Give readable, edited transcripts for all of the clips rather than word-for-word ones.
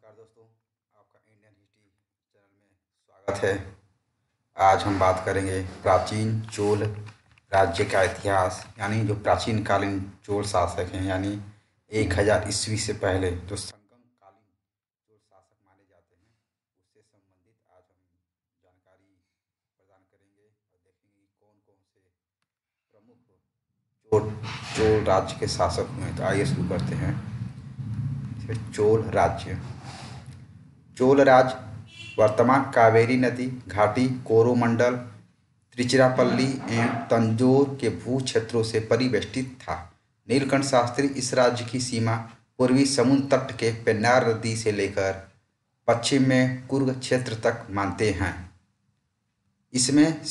नमस्कार दोस्तों, आपका इंडियन हिस्ट्री चैनल में स्वागत है। आज हम बात करेंगे प्राचीन चोल राज्य का इतिहास, यानी जो प्राचीन कालीन चोल शासक हैं, यानी 1000 ईस्वी से पहले जो संगम कालीन चोल शासक माने जाते हैं, उससे संबंधित आज हम जानकारी प्रदान करेंगे और देखेंगे कि कौन कौन से प्रमुख चोल राज्य के शासक हुए। तो आइए शुरू करते हैं। चोल राज्य। चोल राज्य वर्तमान कावेरी नदी घाटी, कोरोमंडल, तिरुचिरापल्ली एवं तंजौर के भू क्षेत्रों से परिवेष्टित था। नीलकंठ शास्त्री इस राज्य की सीमा पूर्वी समुद्र तट के पेन्नार नदी से लेकर पश्चिम में कुर्ग क्षेत्र तक मानते हैं। इसमें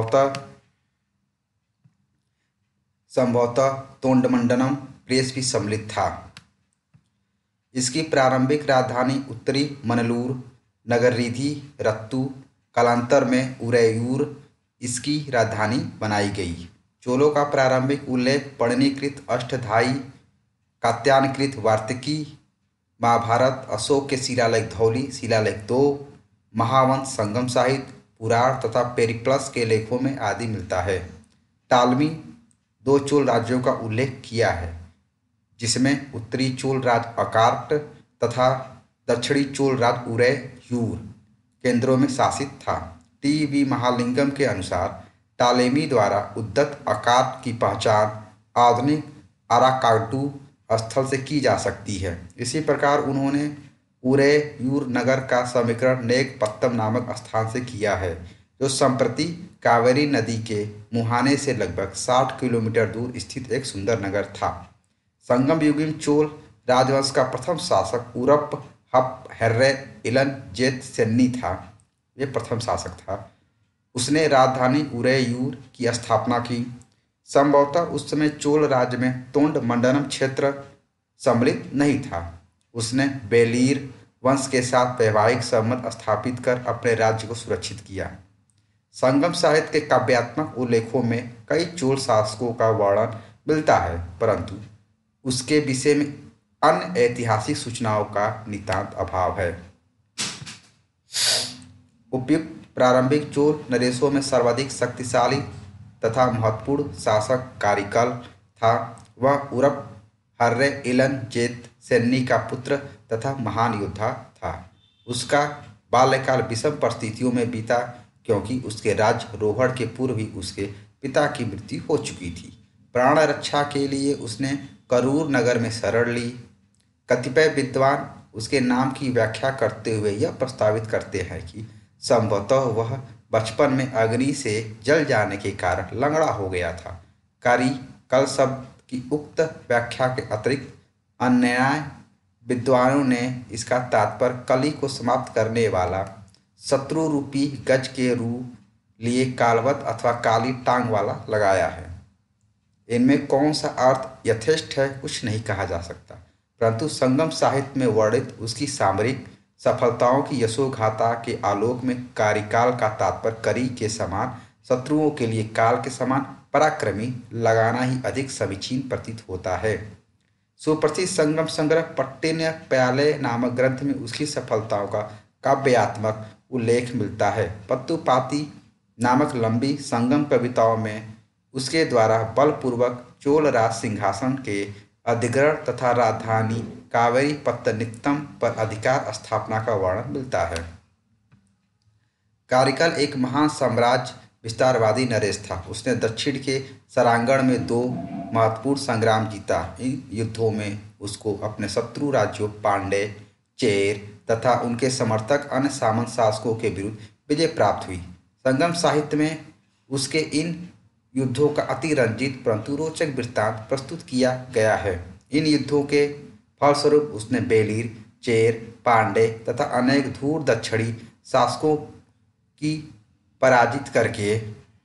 संभवतः तोंडमंडलम प्रेस भी सम्मिलित था। इसकी प्रारंभिक राजधानी उत्तरी मनलूर, नगररिधि, रत्तू, कालांतर में उरैयूर इसकी राजधानी बनाई गई। चोलों का प्रारंभिक उल्लेख पणनीकृत अष्टधाई, कात्यायनकृत वार्तिकी, महाभारत, अशोक के शिलालेख धौली, शिलालेख 2, महावंश, संगम साहित्य, पुराण तथा पेरिप्लस के लेखों में आदि मिलता है। टालमी 2 चोल राज्यों का उल्लेख किया है, जिसमें उत्तरी चोल राज्य अकार्ट तथा दक्षिणी चोल राज्य उरैयूर केंद्रों में शासित था। टी.वी. महालिंगम के अनुसार टालेमी द्वारा उद्गत अकार्ट की पहचान आधुनिक अराकाडू स्थल से की जा सकती है। इसी प्रकार उन्होंने उरैयूर नगर का समीकरण नेगपत्तम नामक स्थान से किया है, जो संप्रति कावेरी नदी के मुहाने से लगभग 60 किलोमीटर दूर स्थित एक सुंदर नगर था। संगम युगीन चोल राजवंश का प्रथम शासक उरप हप हेर्रे इलन जेत सेन्नी था। ये प्रथम शासक था। उसने राजधानी उरैयूर की स्थापना की। संभवतः उस समय चोल राज्य में तोंड मंडलम क्षेत्र सम्मिलित नहीं था। उसने बेलीर वंश के साथ वैवाहिक संबंध स्थापित कर अपने राज्य को सुरक्षित किया। संगम साहित्य के काव्यात्मक उल्लेखों में कई चोल शासकों का वर्णन मिलता है, परंतु उसके विषय में अन्य ऐतिहासिक सूचनाओं का नितांत अभाव है। उपयुक्त प्रारंभिक चोल नरेशों में सर्वाधिक शक्तिशाली तथा महत्वपूर्ण शासक कारिकल था। वह उरप हर्रे इलन जेत सेन्नी का पुत्र तथा महान योद्धा था। उसका बाल्यकाल विषम परिस्थितियों में बीता, क्योंकि उसके राज्य रोहड़ के पूर्व ही उसके पिता की मृत्यु हो चुकी थी। प्राण रक्षा के लिए उसने करूर नगर में शरण ली। कतिपय विद्वान उसके नाम की व्याख्या करते हुए यह प्रस्तावित करते हैं कि संभवतः वह बचपन में अग्नि से जल जाने के कारण लंगड़ा हो गया था। कारी कल शब्द की उक्त व्याख्या के अतिरिक्त अन्य विद्वानों ने इसका तात्पर्य कली को समाप्त करने वाला शत्रु रूपी गज के रूप लिए कालवत अथवा काली टांग वाला लगाया है। इनमें कौन सा अर्थ यथेष्ट है कुछ नहीं कहा जा सकता, परंतु संगम साहित्य में वर्णित उसकी सामरिक सफलताओं की यशोगाथा के आलोक में कारिकाल का तात्पर्य करी के समान, शत्रुओं के लिए काल के समान पराक्रमी लगाना ही अधिक समीचीन प्रतीत होता है। सुप्रसिद्ध संगम संग्रह पट्टिन्य प्याले नामक ग्रंथ में उसकी सफलताओं का काव्यात्मक उल्लेख मिलता है। पत्तुपाती नामक लंबी संगम कविताओं में उसके द्वारा बलपूर्वक चोल राज सिंहासन के अधिग्रहण तथा राजधानी कावेरी पत्तनित्तम पर अधिकार स्थापना का वर्णन मिलता है। कारिकल एक महान साम्राज्य विस्तारवादी नरेश था। उसने दक्षिण के सरांगण में 2 महत्वपूर्ण संग्राम जीता। इन युद्धों में उसको अपने शत्रु राज्यों पांडे, चेर तथा उनके समर्थक अन्य सामंत शासकों के विरुद्ध विजय प्राप्त हुई। संगम साहित्य में उसके इन युद्धों का अति रंजित परंतु रोचक वृत्तांत प्रस्तुत किया गया है। इन युद्धों के फलस्वरूप उसने बेलीर, चेर, पांडे तथा अनेक धूर दक्षिणी शासकों की पराजित करके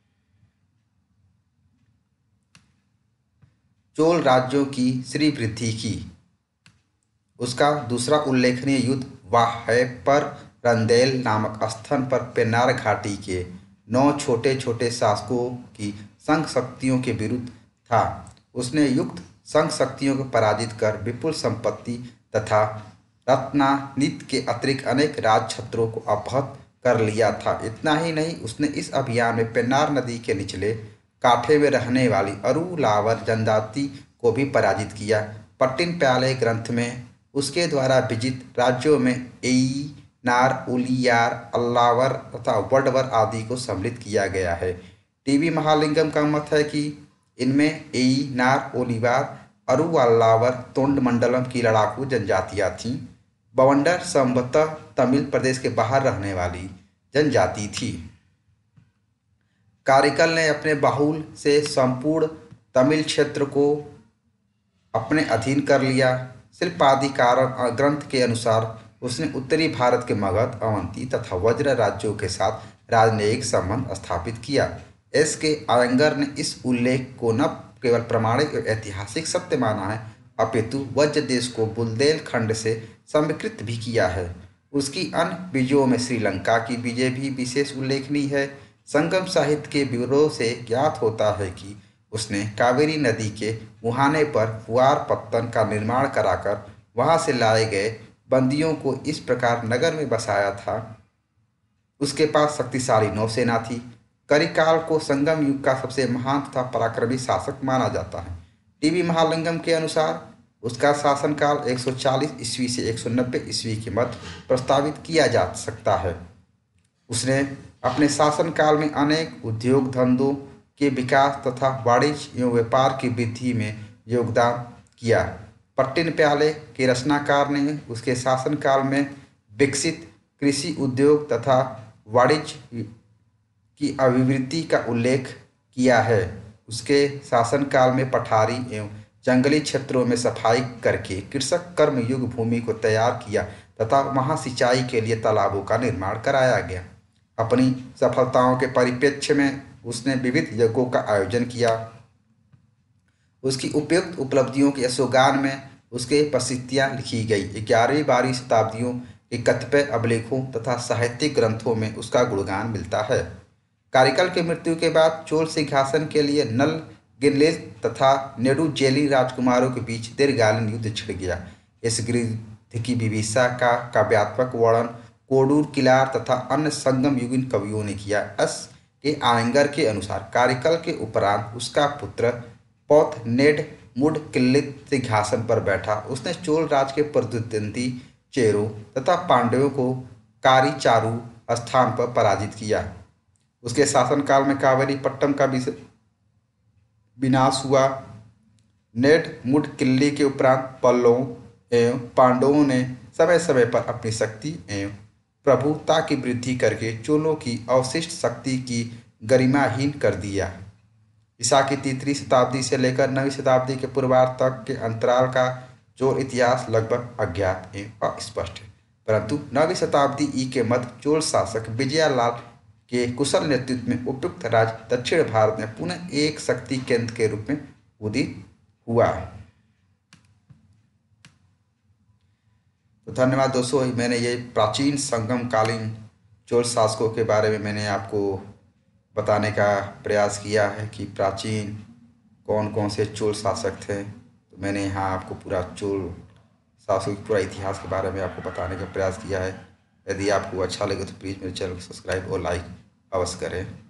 चोल राज्यों की श्रीवृद्धि की। उसका दूसरा उल्लेखनीय युद्ध वाहैपर रंदेल नामक स्थान पर पेन्नार घाटी के 9 छोटे छोटे शासकों की संघ शक्तियों के विरुद्ध था। उसने युक्त संघ शक्तियों को पराजित कर विपुल संपत्ति तथा रत्नानित के अतिरिक्त अनेक राजछत्रों को अपहत कर लिया था। इतना ही नहीं, उसने इस अभियान में पेन्नार नदी के निचले काठे में रहने वाली अरुलावर जनजाति को भी पराजित किया। पट्टिन प्याले ग्रंथ में उसके द्वारा विजित राज्यों में एयीनार, उलियार, अल्लावर तथा वडवर आदि को सम्मिलित किया गया है। टीवी महालिंगम का मत है कि इनमें एयीनार, ओलिवार, अरुवाल्लावर, तोंडमंडलम की लड़ाकू जनजातियां थीं। बवंडर संभवतः तमिल प्रदेश के बाहर रहने वाली जनजाति थी। कारिकल ने अपने बाहुल से संपूर्ण तमिल क्षेत्र को अपने अधीन कर लिया। शिल्पाधिकार ग्रंथ के अनुसार उसने उत्तरी भारत के मगध, अवंती तथा वज्र राज्यों के साथ राजनयिक संबंध स्थापित किया। एस के आयंगर ने इस उल्लेख को न केवल प्रमाणिक और ऐतिहासिक सत्य माना है, अपितु वज्र देश को बुंदेलखंड से समीकृत भी किया है। उसकी अन्य विजयों में श्रीलंका की विजय भी विशेष उल्लेखनीय है। संगम साहित्य के ब्यूरो से ज्ञात होता है कि उसने कावेरी नदी के मुहाने पर फुआर पत्तन का निर्माण कराकर वहां से लाए गए बंदियों को इस प्रकार नगर में बसाया था। उसके पास शक्तिशाली नौसेना थी। करिकाल को संगम युग का सबसे महान तथा पराक्रमी शासक माना जाता है। टीवी महालिंगम के अनुसार उसका शासनकाल 140 ईस्वी से 190 ईस्वी के मध्य प्रस्तावित किया जा सकता है। उसने अपने शासनकाल में अनेक उद्योग धंधों के विकास तथा वाणिज्य एवं व्यापार की वृद्धि में योगदान किया। पट्टिन प्याले के रचनाकार ने उसके शासनकाल में विकसित कृषि उद्योग तथा वाणिज्य की अभिवृद्धि का उल्लेख किया है। उसके शासनकाल में पठारी एवं जंगली क्षेत्रों में सफाई करके कृषक कर्मयुग भूमि को तैयार किया तथा वहां सिंचाई के लिए तालाबों का निर्माण कराया गया। अपनी सफलताओं के परिप्रेक्ष्य में उसने विविध यज्ञों का आयोजन किया। उसकी उपयुक्त उपलब्धियों के यशोगान में उसके प्रसिद्धियाँ लिखी गई। 11वीं-12वीं शताब्दियों के कतिपय अभिलेखों तथा साहित्यिक ग्रंथों में उसका गुणगान मिलता है। कारिकल की मृत्यु के बाद चोल सिंहासन के लिए नल गिनलेज तथा नेडुजेली राजकुमारों के बीच दीर्घकालीन युद्ध छिड़ गया। इस युद्ध की विभीषा का काव्यात्मक वर्णन कोडूर, किलार तथा अन्य संगम युगीन कवियों ने किया। एस के आयंगर के अनुसार कारिकल के उपरांत उसका पुत्र पौथ नेड मुड किल्लित सिंहासन पर बैठा। उसने चोल राज के प्रतिद्वंदी चेरो तथा पांड्यों को कारीचारू स्थान पर पराजित किया। उसके शासनकाल में कावेरी पट्टम का विनाश हुआ। नेड मुड किल्ली के उपरांत पल्लवों एवं पांडवों ने समय समय पर अपनी शक्ति एवं प्रभुता की वृद्धि करके चोलों की अवशिष्ट शक्ति की गरिमाहीन कर दिया। ईसा की 3वीं शताब्दी से लेकर 9वीं शताब्दी के पूर्वार्ध तक के अंतराल का चोल इतिहास लगभग अज्ञात एवं अस्पष्ट है, परंतु 9वीं शताब्दी ई के मध्य चोल शासक विजयालाल के कुशल नेतृत्व में उपयुक्त राज्य दक्षिण भारत में पुनः एक शक्ति केंद्र के रूप में उदित हुआ। तो धन्यवाद दोस्तों, मैंने ये प्राचीन संगमकालीन चोल शासकों के बारे में मैंने आपको बताने का प्रयास किया है कि प्राचीन कौन कौन से चोल शासक थे। तो मैंने यहाँ आपको पूरा चोल शासकों के पूरा इतिहास के बारे में आपको बताने का प्रयास किया है। यदि आपको अच्छा लगे तो प्लीज़ मेरे चैनल को सब्सक्राइब और लाइक अवश्य करें।